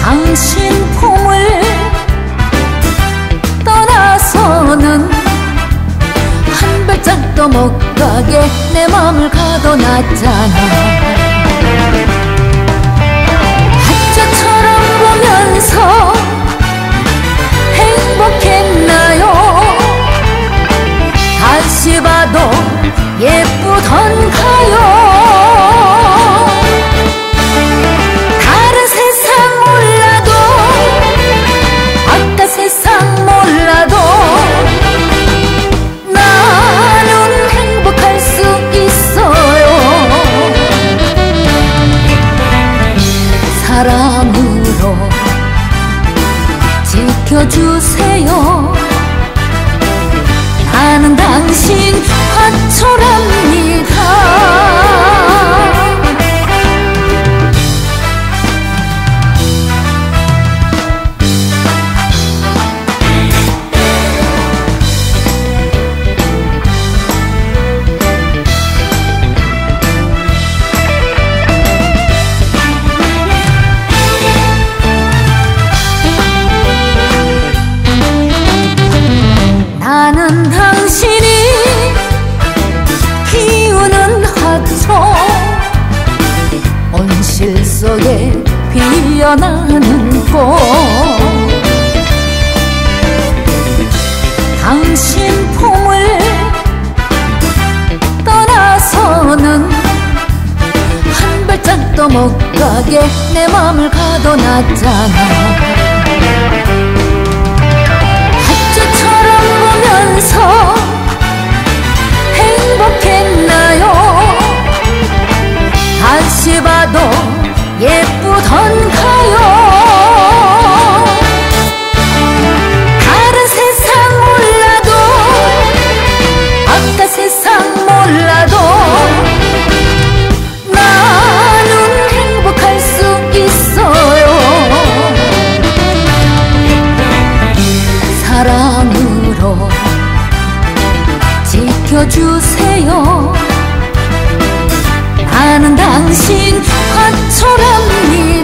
당신 품을 떠나서는 한 발짝도 못 가게 내 맘을 가둬놨잖아. 하찮처럼 보면서 행복했나요? 다시 봐도 예쁘던가요? 다른 세상 몰라도 아까 세상 몰라도 나는 행복할 수 있어요. 사랑으로 지켜주세요. 나는 당신 화초랍니다. 나는 당신이 키우는 화초, 온실 속에 피어나는 꽃. 당신 품을 떠나서는 한 발짝도 못 가게 내 맘을 가둬놨잖아. 보면서 행복했나요? 다시 봐도 예쁘던가요? 다른 세상 몰라도 아까 세상 몰라도 나는 행복할 수 있어요. 사랑으로 지켜주세요. 나는 당신 화초랍니다.